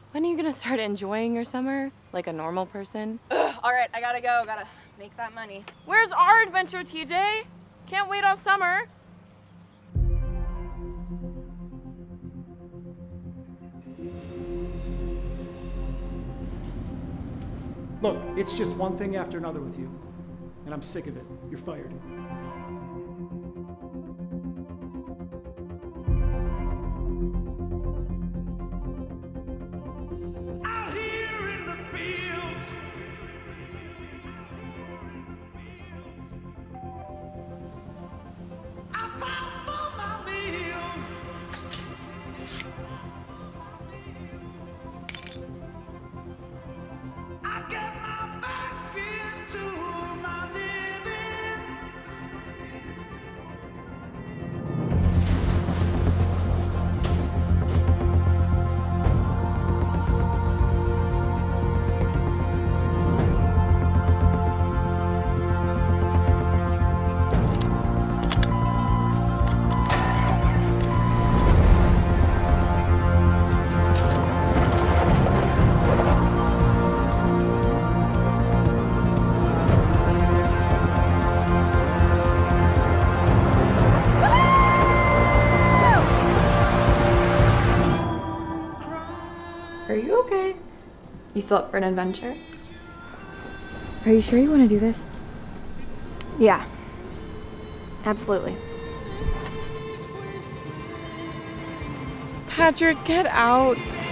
When are you gonna start enjoying your summer like a normal person? Ugh, all right, I gotta go. Gotta make that money. Where's our adventure, TJ? Can't wait all summer. Look, it's just one thing after another with you, and I'm sick of it. You're fired. Are you okay? You still up for an adventure? Are you sure you want to do this? Yeah, absolutely. Patrick, get out.